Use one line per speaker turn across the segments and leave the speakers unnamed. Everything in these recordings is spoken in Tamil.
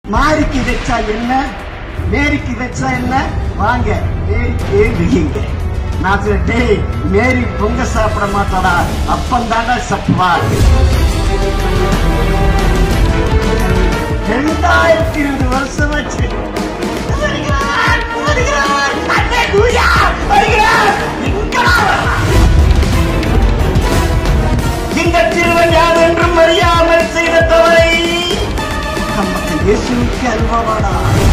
மாரிக்கு வச்சா என்ன, மேரிக்கு வச்சா என்ன, வாங்க மேரிக்கே விழிங்க. நான் சொல்லிட்டேன், மேரி பொங்க சாப்பிட மாட்டாடா, அப்பந்தாண்டா சப்புவா. 2020 வருஷம் வச்சு இந்த திருவன் யாதென்றும் அறியாமல் செய்த தவறை நமக்கு இயேசுவுக்கு அனுபவமாடா.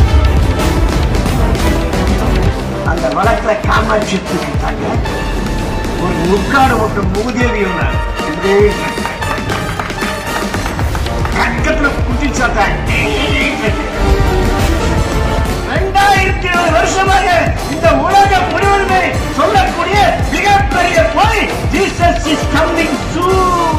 அந்த வழக்குல காமாட்சி தூக்கிட்டாங்க. ஒரு முக்காடு மட்டும் மூதேவி பக்கத்துல குட்டி சாட்டாங்க. 2020 வருஷமாக இந்த உலகம் முழுவதுமே சொல்லக்கூடிய மிகப்பெரிய போய் ஜீசஸ் இஸ் கமிங் சூன்.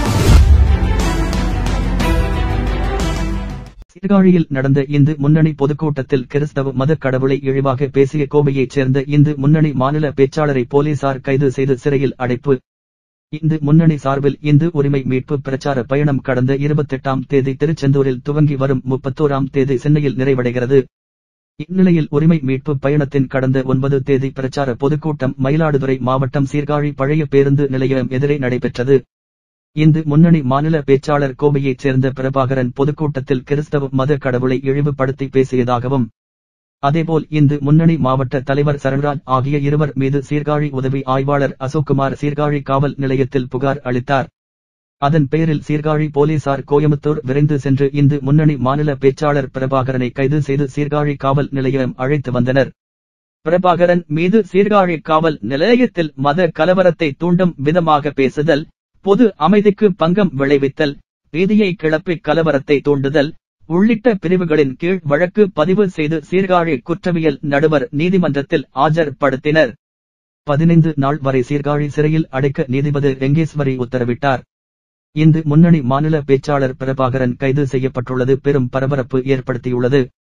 சீர்காழியில் நடந்த இந்து முன்னணி பொதுக்கூட்டத்தில் கிறிஸ்தவ மத கடவுளை இழிவாக பேசிய கோவையைச் சேர்ந்த இந்து முன்னணி மாநில பேச்சாளரை போலீசார் கைது செய்து சிறையில் அடைப்பு. இந்து முன்னணி சார்பில் இந்து உரிமை மீட்பு பிரச்சார பயணம் கடந்த 28ஆம் தேதி திருச்செந்தூரில் துவங்கி வரும் 31ஆம் தேதி சென்னையில் நிறைவடைகிறது. இந்நிலையில் உரிமை மீட்பு பயணத்தின் கடந்த 9 தேதி பிரச்சார பொதுக்கூட்டம் மயிலாடுதுறை மாவட்டம் சீர்காழி பழைய பேருந்து நிலையம் எதிரே நடைபெற்றது. இந்து முன்னணி மாநில பேச்சாளர் கோவையைச் சேர்ந்த பிரபாகரன் பொதுக்கூட்டத்தில் கிறிஸ்தவ மத கடவுளை இழிவுபடுத்தி பேசியதாகவும், அதேபோல் இந்து முன்னணி மாவட்ட தலைவர் சரண்ராஜ் ஆகிய இருவர் மீது சீர்காழி உதவி ஆய்வாளர் அசோக்குமார் சீர்காழி காவல் நிலையத்தில் புகார் அளித்தார். அதன் பெயரில் சீர்காழி போலீசார் கோயமுத்தூர் விரைந்து சென்று இந்து முன்னணி மாநில பேச்சாளர் பிரபாகரனை கைது செய்து சீர்காழி காவல் நிலையம் அழைத்து வந்தனர். பிரபாகரன் மீது சீர்காழி காவல் நிலையத்தில் மத கலவரத்தை தூண்டும் விதமாக பேசுதல், பொது அமைதிக்கு பங்கம் விளைவித்தல், பீதியை கிளப்பி கலவரத்தை தூண்டுதல் உள்ளிட்ட பிரிவுகளின் கீழ் வழக்கு பதிவு செய்து சீர்காழி குற்றவியல் நடுவர் நீதிமன்றத்தில் ஆஜர்படுத்தினர். 15 நாள் வரை சீர்காழி சிறையில் அடைக்க நீதிபதி ரெங்கேஸ்வரி உத்தரவிட்டார். இந்து முன்னணி மாநில பேச்சாளர் பிரபாகரன் கைது செய்யப்பட்டுள்ளது பெரும் பரபரப்பு ஏற்படுத்தியுள்ளது.